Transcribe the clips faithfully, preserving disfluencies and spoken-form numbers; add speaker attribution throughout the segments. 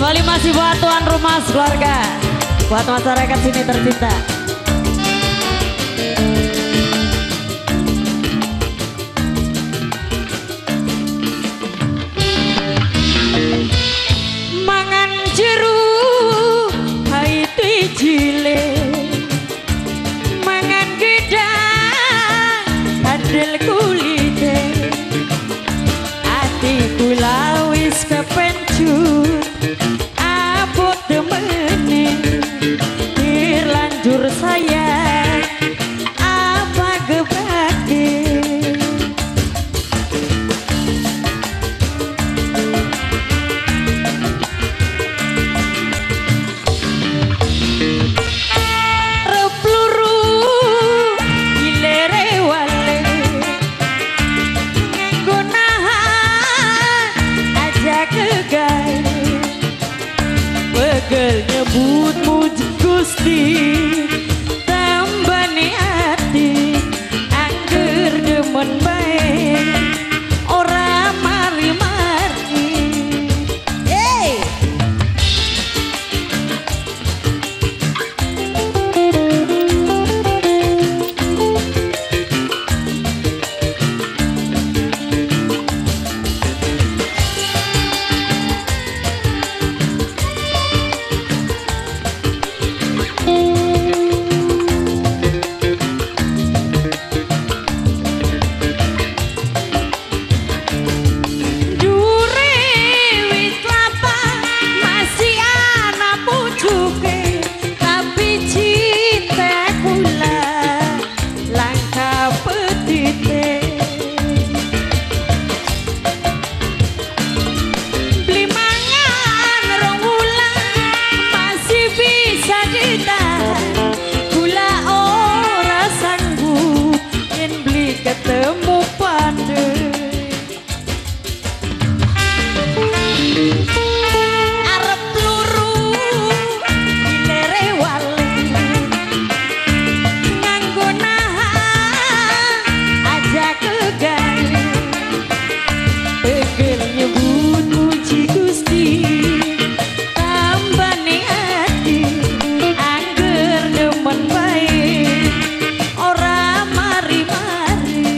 Speaker 1: Kembali masih buat tuan rumah keluarga, buat masyarakat sini tercinta. Mangan jeruk haiti jile, mangan gedang handel kulite, ati kula wis kepencut abot demene dirlanjur saya apa gebake. Repluru ilere wale nganggo nahan aja kegai, pegel nyebut muji Gusti tambani hati angger demen bae ora mari-mari. Hey! Ketemu pandai arep luru ilere wale nganggo nahan aja kegai, pegel nyebut muji Gusti tambani hati angger demen bae ora mari-mari.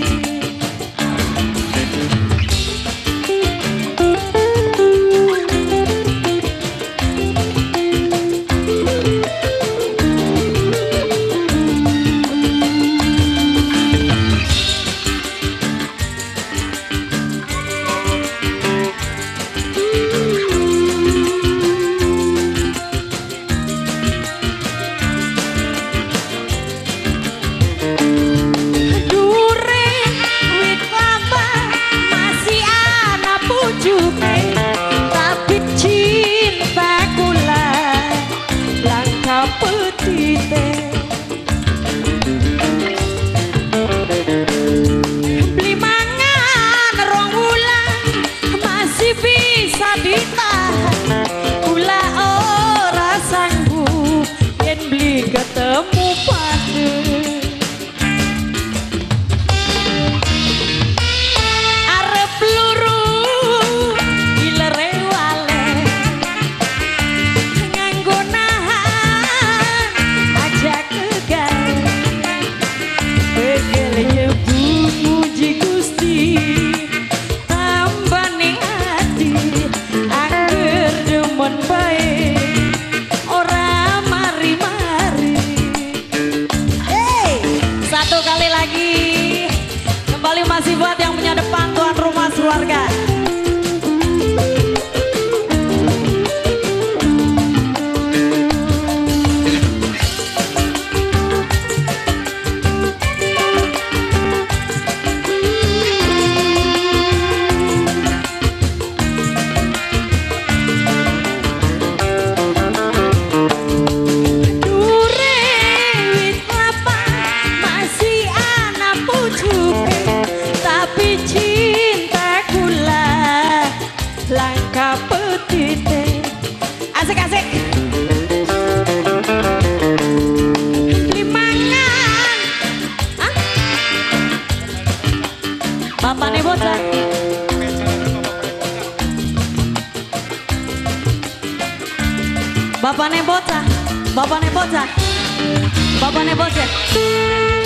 Speaker 1: Tapi cinta kula langka petite, beli mangan rong wulan masih bisa ditahan, kula ora sanggup yen beli ketemu pade. Satu kali lagi, kembali masih buat yang punya depan tuan rumah keluarga. Asik-asik. Limangan. Hah? Bapak nih bocah. Bapak nih bocah, bapak nih bocah, bapak nih bocah.